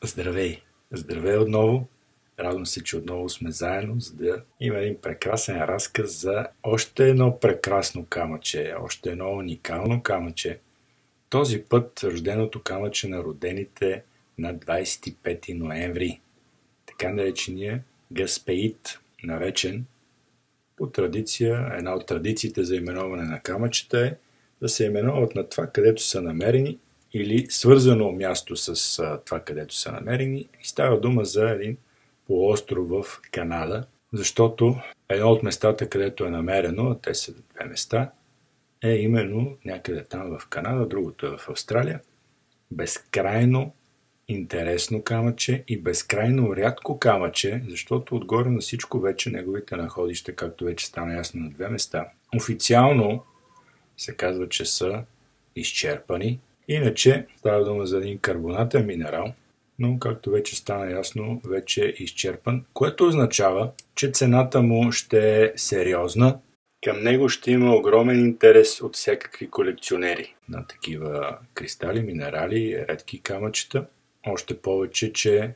Здравей! Здравей отново! Радвам се, че отново сме заедно, за да има един прекрасен разказ за още едно прекрасно камъче, още едно уникално камъче. Този път рожденото камъче на родените на 25 ноември. Така наречения Gaspeite, наречен по традиция, една от традициите за именуване на камъчета е да се именуват на това, където са намерени или свързано място с това, където са намерени. И става дума за един полуостров в Канада, защото едно от местата, където е намерено, а те са две места, е именно някъде там в Канада, другото е в Австралия. Безкрайно интересно камъче и безкрайно рядко камъче, защото отгоре на всичко вече неговите находища, както вече стана ясно, на две места, официално се казва, че са изчерпани. Иначе става дума за един карбонатен минерал, но както вече стана ясно, вече е изчерпан, което означава, че цената му ще е сериозна. Към него ще има огромен интерес от всякакви колекционери на такива кристали, минерали, редки камъчета. Още повече, че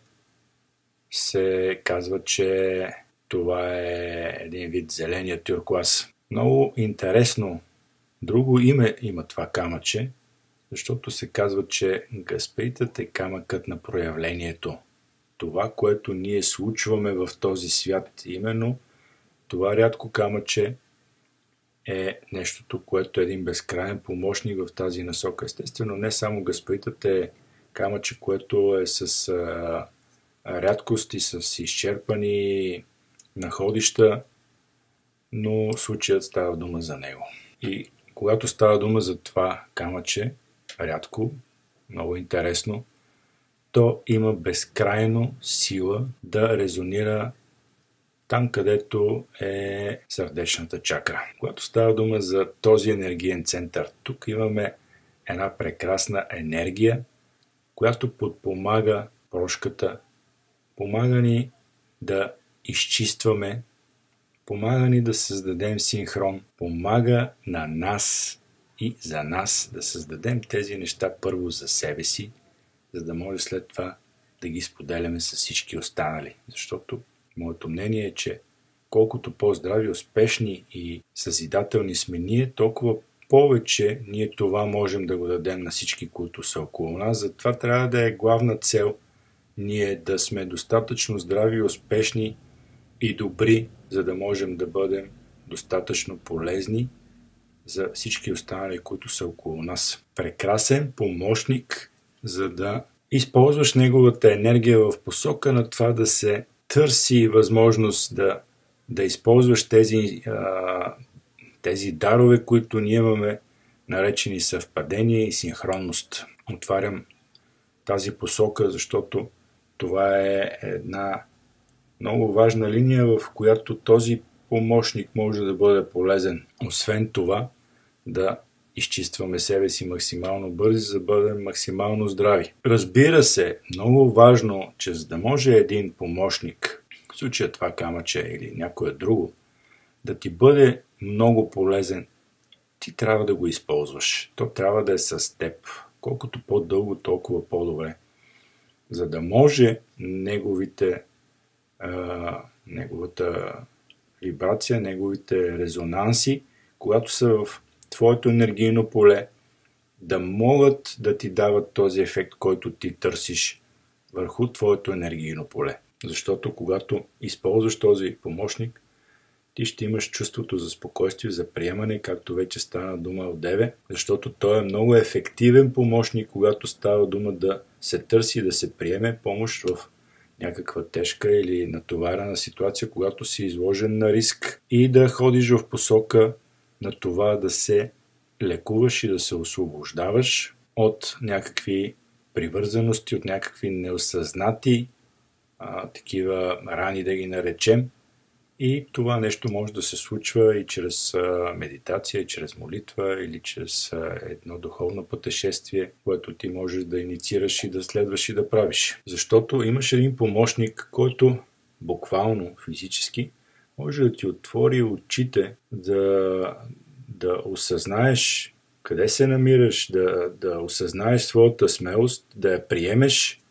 се казва, че това е един вид зеления тюркоаз. Много интересно друго име има това камъче, защото се казва, че Гаспеитът е камъкът на проявлението. Това, което ние случваме в този свят, именно това рядко камъче е нещото, което е един безкрайен помощник в тази насока. Естествено, не само Гаспеитът е камъче, което е с рядкост и с изчерпани находища, но случаят става дума за него. И когато става дума за това камъче, рядко, много интересно, то има безкрайно сила да резонира там, където е сърдечната чакра. Когато става дума за този енергиен център, тук имаме една прекрасна енергия, която подпомага прошката, помага ни да изчистваме, помага ни да създадем синхрон, помага на нас и за нас да създадем тези неща първо за себе си, за да може след това да ги споделяме с всички останали. Защото моето мнение е, че колкото по-здрави, успешни и съзидателни сме ние, толкова повече ние това можем да го дадем на всички, които са около нас. Затова трябва да е главна цел ние да сме достатъчно здрави, успешни и добри, за да можем да бъдем достатъчно полезни за всички останали, които са около нас. Прекрасен помощник, за да използваш неговата енергия в посока на това да се търси възможност да използваш тези дарове, които ние имаме, наречени съвпадение и синхронност. Отварям тази посока, защото това е една много важна линия, в която този помощник може да бъде полезен. Освен това, да изчистваме себе си максимално бързи, за да бъдем максимално здрави. Разбира се, много важно, че за да може един помощник, в случая това камъче или някое друго, да ти бъде много полезен, ти трябва да го използваш. То трябва да е с теб. Колкото по-дълго, толкова по-добре. За да може неговата вибрация, неговите резонанси, когато са в твоето енергийно поле, да могат да ти дават този ефект, който ти търсиш върху твоето енергийно поле. Защото когато използваш този помощник, ти ще имаш чувството за спокойствие, за приемане, както вече стана дума одеве, защото той е много ефективен помощник, когато става дума да се търси и да се приеме помощ в някаква тежка или натоварена ситуация, когато си изложен на риск и да ходиш в посока на това да се лекуваш и да се освобождаваш от някакви привързаности, от някакви неосъзнати такива рани, да ги наречем. И това нещо може да се случва и чрез медитация, и чрез молитва, или чрез едно духовно пътешествие, което ти можеш да инициираш и да следваш и да правиш. Защото имаш един помощник, който буквално, физически, може да ти отвори очите, да осъзнаеш къде се намираш, да осъзнаеш своята смелост, да я приемеш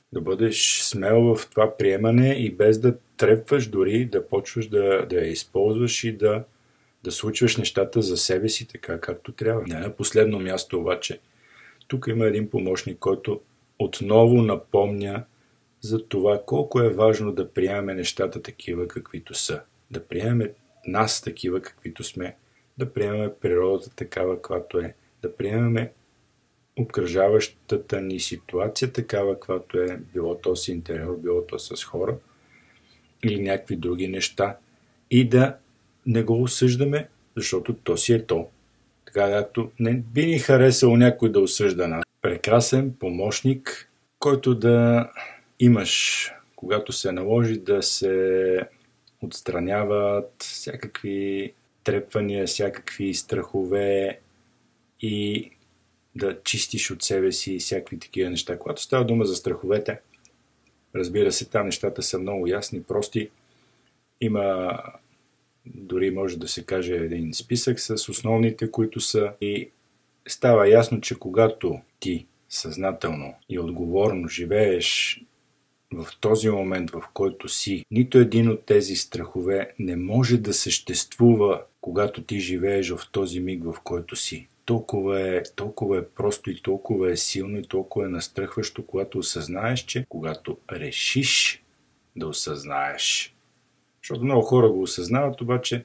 Да бъдеш смел в това приемане и без да трепваш, дори да почваш да я използваш и да случваш нещата за себе си така, както трябва. Не на последно място обаче, тук има един помощник, който отново напомня за това колко е важно да приемаме нещата такива, каквито са. Да приемаме нас такива, каквито сме. Да приемаме природата такава, каквато е. Да приемаме обкръжаващата ни ситуация такава, каквато е, било то с интериор, било то с хора или някакви други неща. И да не го осъждаме, защото то си е то. Така както не би ни харесало някой да осъжда нас. Прекрасен помощник, който да имаш, когато се наложи да се отстраняват всякакви трепвания, всякакви страхове и да чистиш от себе си всякакви такива неща. Когато става дума за страховете, разбира се, там нещата са много ясни, прости. Има, дори може да се каже, един списък с основните, които са, и става ясно, че когато ти съзнателно и отговорно живееш в този момент, в който си, нито един от тези страхове не може да съществува, когато ти живееш в този миг, в който си. Толкова е просто и толкова е силно и толкова е настръхващо, когато осъзнаеш, че когато решиш да осъзнаеш. Защото много хора го осъзнават, обаче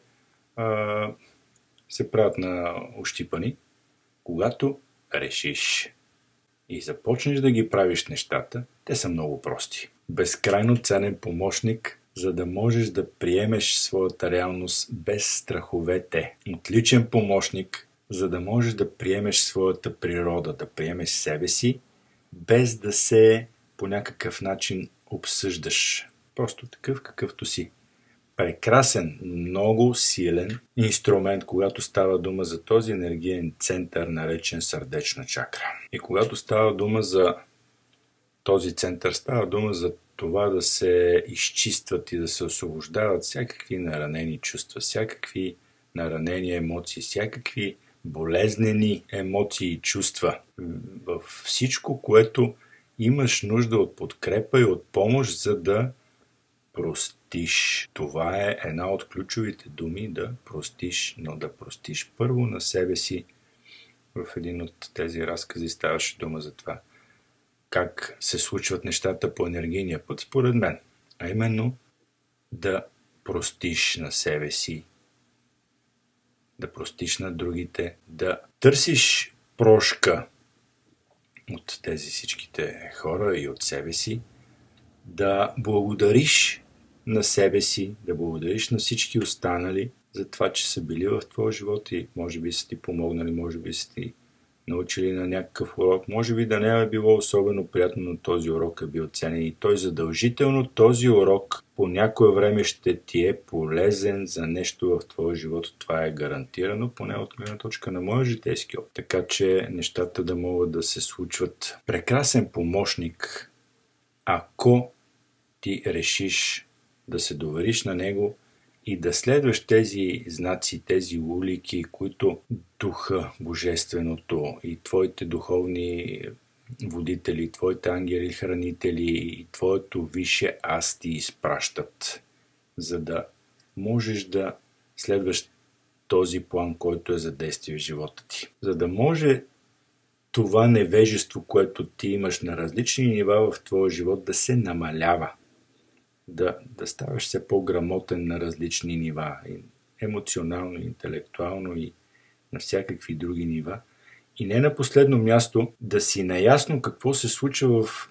се правят на ощипани. Когато решиш и започнеш да ги правиш нещата, те са много прости. Безкрайно ценен помощник, за да можеш да приемеш своята реалност без страховете. Отличен помощник, за да можеш да приемеш своята природа, да приемеш себе си, без да се по някакъв начин обсъждаш. Просто такъв, какъвто си. Прекрасен, много силен инструмент, когато става дума за този енергиен център, наречен сърдечна чакра. И когато става дума за този център, става дума за това да се изчистват и да се освобождават всякакви наранени чувства, всякакви наранени емоции, всякакви болезнени емоции и чувства. Във всичко, което имаш нужда от подкрепа и от помощ, за да простиш. Това е една от ключовите думи, да простиш, но да простиш първо на себе си. В един от тези разкази ставаше дума за това как се случват нещата по енергийния път, според мен. А именно да простиш на себе си, да простиш на другите, да търсиш прошка от тези всичките хора и от себе си, да благодариш на себе си, да благодариш на всички останали за това, че са били в твоя живот и може би са ти помогнали, може би са ти научили на някакъв урок, може би да не е било особено приятно, но този урок е бил ценен и той задължително, този урок по някое време ще ти е полезен за нещо в твоя живот. Това е гарантирано, поне от гледна точка на моя житейски опит. Така че нещата да могат да се случват. Прекрасен помощник, ако ти решиш да се довериш на него и да следваш тези знаци, тези улики, които духа, божественото и твоите духовни водители, твоите ангели, хранители и твоето висше аз ти изпращат, за да можеш да следваш този план, който е за действие в живота ти. За да може това невежество, което ти имаш на различни нива в твоя живот, да се намалява. Да ставаш все по-грамотен на различни нива. Емоционално, интелектуално и на всякакви други нива. И не на последно място да си наясно какво се случва в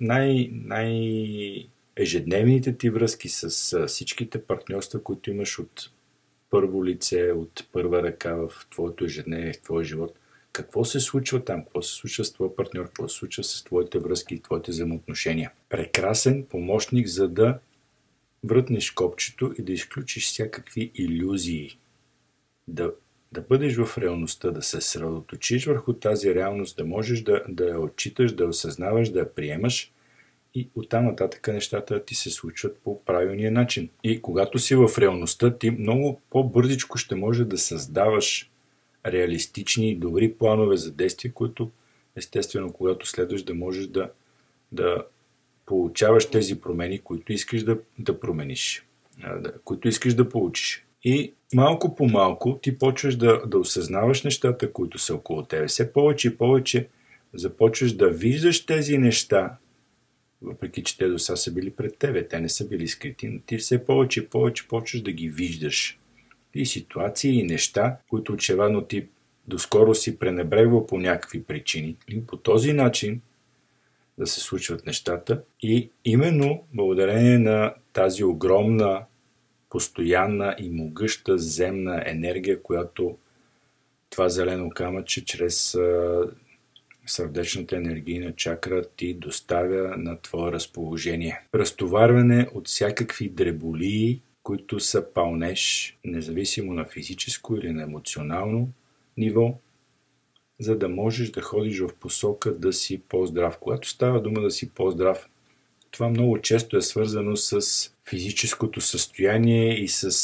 ежедневните ти връзки с всичките партньорства, които имаш от първо лице, от първа ръка в твоето ежедневие, в твоя живот. Какво се случва там? Какво се случва с твоя партньор? Какво се случва с твоите връзки и твоите взаимоотношения? Прекрасен помощник, за да врътнеш копчето и да изключиш всякакви илюзии. Да бъдеш в реалността, да се съсредоточиш върху тази реалност, да можеш да я отчиташ, да я осъзнаваш, да я приемаш и оттам нататък нещата ти се случват по правилния начин. И когато си в реалността, ти много по-бързичко ще може да създаваш реалистични и добри планове за действие, които естествено, когато следваш, да можеш да получаваш тези промени, които искаш да промениш, които искаш да получиш. И малко по малко ти почваш да осъзнаваш нещата, които са около тебе. Все повече и повече започваш да виждаш тези неща, въпреки че те до сега са били пред тебе. Те не са били скрити, но ти все повече и повече почваш да ги виждаш. И ситуации, и неща, които очевидно ти доскоро си пренебрегвал по някакви причини. И по този начин да се случват нещата. И именно благодарение на тази огромна, постоянна и могъща земна енергия, която това зелено камъче чрез сърдечната енергийна чакра ти доставя на твое разположение. Разтоварване от всякакви дреболии, които са пълнеш, независимо на физическо или на емоционално ниво, за да можеш да ходиш в посока да си по-здрав. Когато става дума да си по-здрав, това много често е свързано с физическото състояние и с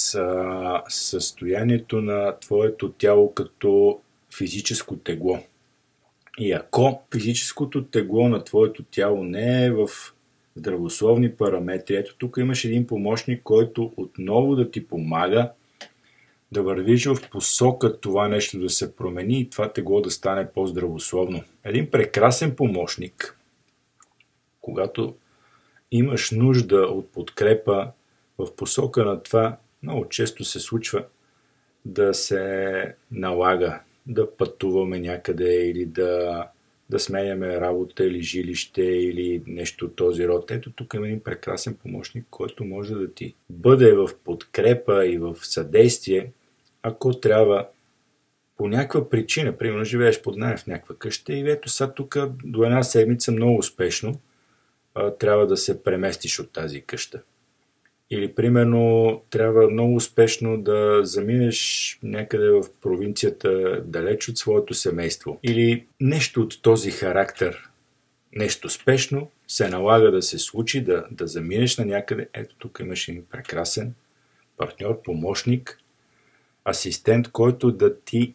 състоянието на твоето тяло като физическо тегло. И ако физическото тегло на твоето тяло не е в здравословни параметри, ето тук имаш един помощник, който отново да ти помага да вървиш в посока това нещо да се промени и това тегло да стане по-здравословно. Един прекрасен помощник, когато имаш нужда от подкрепа в посока на това, много често се случва да се налага да пътуваме някъде или да сменяме работа или жилище или нещо от този род. Ето тук има един прекрасен помощник, който може да ти бъде в подкрепа и в съдействие, ако трябва по някаква причина, примерно живееш под наем в някаква къща и ето сега тук до една седмица много успешно трябва да се преместиш от тази къща. Или, примерно, трябва много успешно да заминеш някъде в провинцията, далеч от своето семейство. Или нещо от този характер, нещо спешно, се налага да се случи, да заминеш на някъде. Ето тук имаш един прекрасен партньор, помощник, асистент, който да ти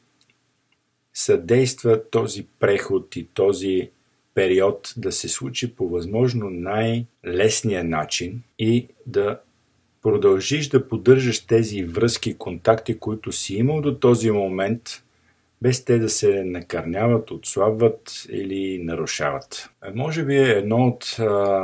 съдейства този преход и този период да се случи по възможно най-лесния начин и да продължиш да поддържаш тези връзки, контакти, които си имал до този момент, без те да се накърняват, отслабват или нарушават. Може би едно от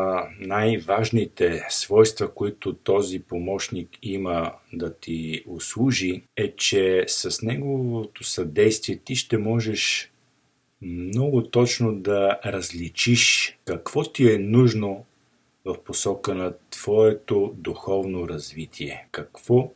най-важните свойства, които този помощник има да ти услужи, е, че с неговото съдействие ти ще можеш много точно да различиш какво ти е нужно в посока на твоето духовно развитие. Какво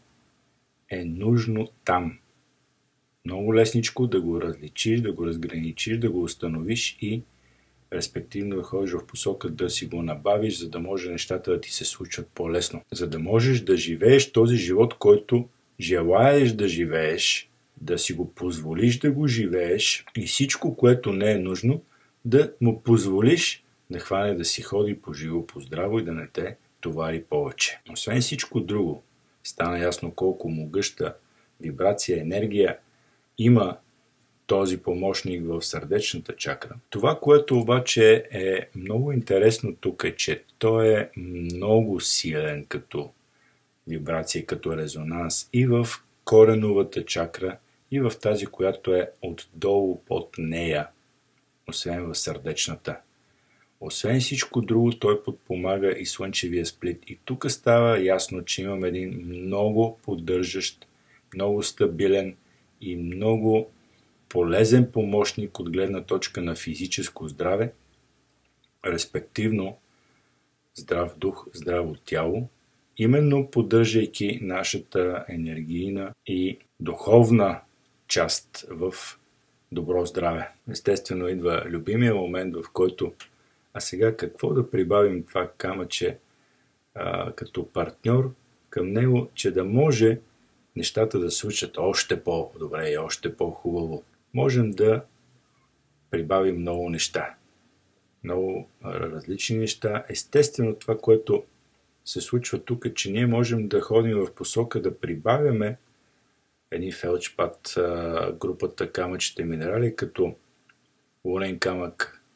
е нужно там? Много лесничко да го различиш, да го разграничиш, да го установиш и респективно да ходиш в посока да си го набавиш, за да може нещата да ти се случват по-лесно. За да можеш да живееш този живот, който желаеш да живееш, да си го позволиш да го живееш и всичко, което не е нужно, да му позволиш да хване да си ходи по живо, по здраво и да не те товари повече. Освен всичко друго, стана ясно колко могъща вибрация, енергия има този помощник в сърдечната чакра. Това, което обаче е много интересно тук е, че той е много силен като вибрация, като резонанс и в кореновата чакра, и в тази, която е отдолу под нея, освен в сърдечната. Освен всичко друго, той подпомага и слънчевия сплит. И тук става ясно, че имам един много поддържащ, много стабилен и много полезен помощник от гледна точка на физическо здраве, респективно здрав дух, здраво тяло, именно поддържайки нашата енергийна и духовна част в добро здраве. Естествено идва любимия момент, в който а сега какво да прибавим това камъче като партньор към него, че да може нещата да случат още по-добре и още по-хубаво. Можем да прибавим много неща. Много различни неща. Естествено това, което се случва тук е, че ние можем да ходим в посока да прибавяме един фелчпад, групата камъчета и минерали, като лунен камък,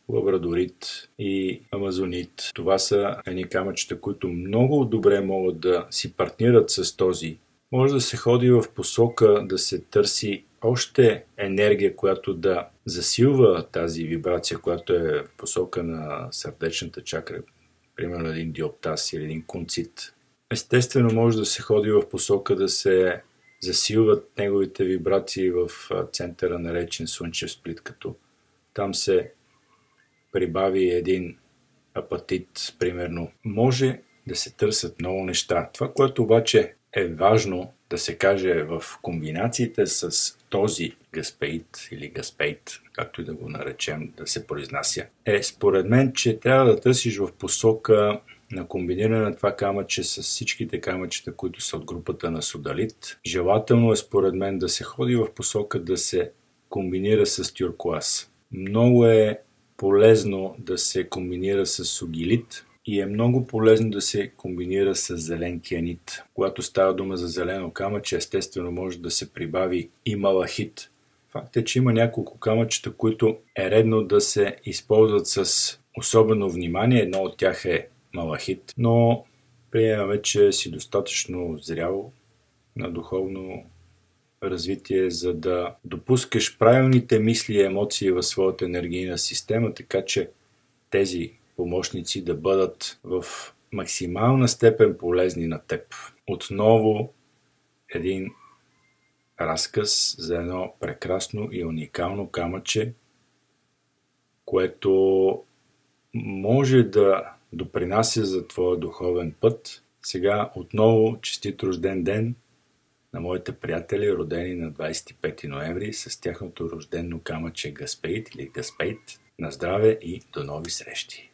лабрадорит и амазонит. Това са едни камъчета, които много добре могат да си партнират с този. Може да се ходи в посока да се търси още енергия, която да засилва тази вибрация, която е в посока на сърдечната чакра. Примерно един диоптаз или един кунцит. Естествено може да се ходи в посока да се засилват неговите вибрации в центъра, наречен слънчев сплит, като там се прибави един апатит, примерно. Може да се търсят много неща. Това, което обаче е важно да се каже в комбинациите с този Gaspeite или Gaspeite, както и да го наречем, да се произнася, е според мен, че трябва да търсиш в посока на комбиниране на това камъче с всичките камъчета, които са от групата на содалит. Желателно е според мен да се ходи в посока да се комбинира с тюркоаз. Много е полезно да се комбинира с сугилит и е много полезно да се комбинира с зелен кианит. Когато става дума за зелено камъче, естествено може да се прибави и малахит. Факт е, че има няколко камъчета, които е редно да се използват с особено внимание. Едно от тях е малахит, но приемаме, че си достатъчно зрял на духовно развитие, за да допускаш правилните мисли и емоции в своята енергийна система, така че тези помощници да бъдат в максимална степен полезни на теб. Отново един разказ за едно прекрасно и уникално камъче, което може да допринася за твоя духовен път. Сега отново честит рожден ден на моите приятели, родени на 25 ноември с тяхното рождено камъче Gaspeite или Gaspeite. На здраве и до нови срещи!